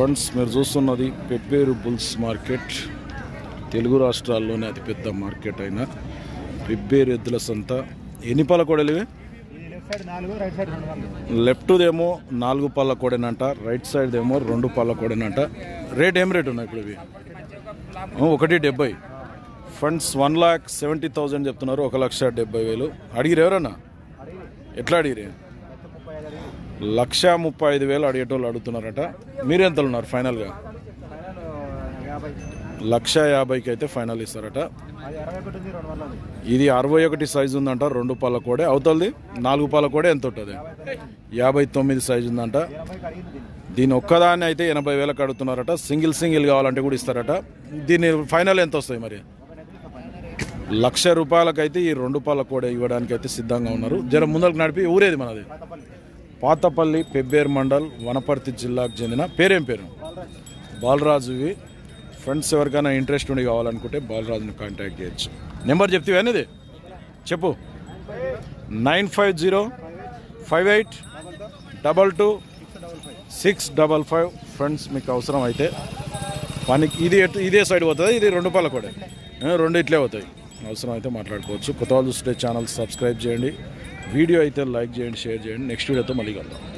Friends మీరు చూస్తున్నది Pebberu bulls market. Telugu రాష్ట్రాల్లోనే అతిపెద్ద మార్కెట్ అయిన పెబ్బేరు ఎద్దుల సంత. ఎన్ని పళ్ళ కోడలు ఇవి? లెఫ్ట్దేమో 4 పళ్ళ కోడేనంట, రైట్ సైడ్దేమో 2 పళ్ళ కోడేనంట. రేట్ ఏం రేట్ ఉన్నాయి ఇప్పుడు ఇవి? 1,70,000. ఫ్రెండ్స్ 1,70,000 చెప్తున్నారు. 1,70,000 అడిగిరు ఎవరన్నా? ఎట్లా అడిగిరే? 1,35,000 అడిగేటోళ్ళు అడుగుతున్నారట. మీరెంతలు ఉన్నారు ఫైనల్గా? 1,50,000కి అయితే ఫైనల్ ఇస్తారట. ఇది 61 సైజు ఉందంట, 2 పళ్ళ కోడే. అవతలది 4 పళ్ళ కోడే ఎంత ఉంటుంది? 59 సైజు ఉందంట. దీని ఒక్కదాన్ని అయితే 80,000కి అడుగుతున్నారట. సింగిల్ కావాలంటే కూడా ఇస్తారట. దీని ఫైనల్ ఎంత వస్తాయి మరి? 1,00,000 రూపాయలకైతే ఈ 2 పళ్ళ కోడే ఇవ్వడానికి అయితే సిద్ధంగా ఉన్నారు. జర ముందరకు నడిపి. ఊరేది మనది? పాతపల్లి, పెబ్బేరు మండల్, వనపర్తి జిల్లాకు చెందిన. పేరేం పేరు? బాలరాజు. ఇవి ఫ్రెండ్స్ ఎవరికైనా ఇంట్రెస్ట్ ఉండి కావాలనుకుంటే బాలరాజుని కాంటాక్ట్ చేయొచ్చు. నెంబర్ చెప్తే అనేది చెప్పు. 9505822655. ఫ్రెండ్స్ మీకు అవసరం అయితే పనికి ఇదే సైడ్ పోతుంది. ఇది 2 పళ్ళ కూడా, 2 ఇట్లే పోతాయి. అవసరం అయితే మాట్లాడుకోవచ్చు. కొత్త వాళ్ళు చూస్తే ఛానల్ సబ్స్క్రైబ్ చేయండి. వీడియో అయితే లైక్ చేయండి, షేర్ చేయండి. నెక్స్ట్ వీడియోతో మళ్ళీ కలుద్దాం.